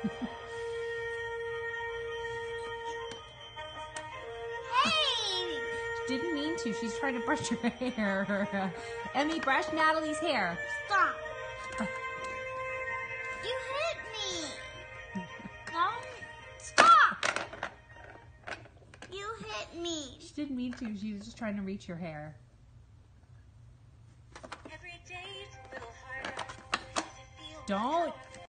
Hey! She didn't mean to. She's trying to brush your hair. Emmy, brush Natalie's hair. Stop. You hit me. Don't. Stop. You hit me. She didn't mean to. She was just trying to reach your hair. Every day it's a little harder. Does it feel Don't.